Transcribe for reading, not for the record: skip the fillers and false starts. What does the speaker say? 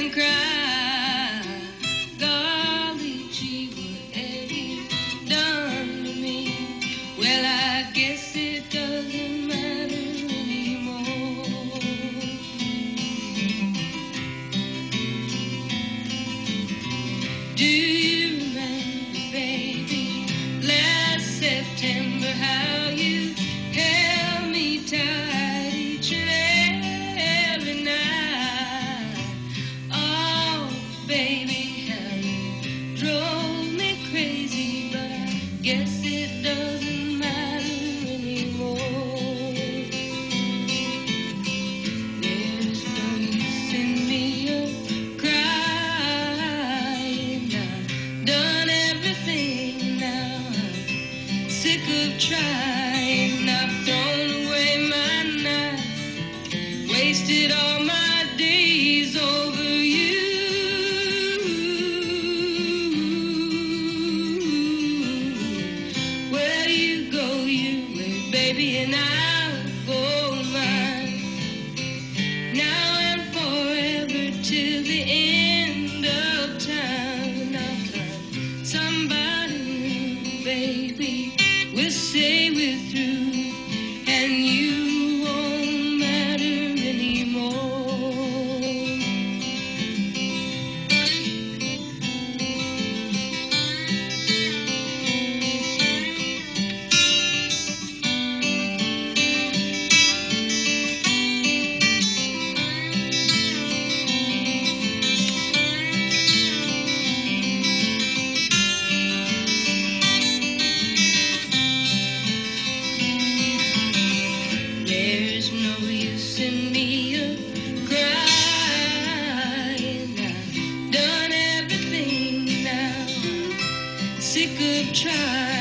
and cry. Golly gee, what have you done to me? Well, I guess it doesn't matter anymore. Do you remember, baby, last September, how you held me tight each and every night? Oh, baby, how you drove me crazy, but I guess it doesn't matter anymore. There's no use in me crying. I've done everything now. I'm sick of trying. I've thrown away my knife, wasted all my days over you. Where you go, you way, baby, and I'll go mine. Now and forever till the end of time. And I'll find somebody new, baby. We'll say we're through, and you won't matter anymore. There's no use in me crying. I've done everything now. I'm sick of trying.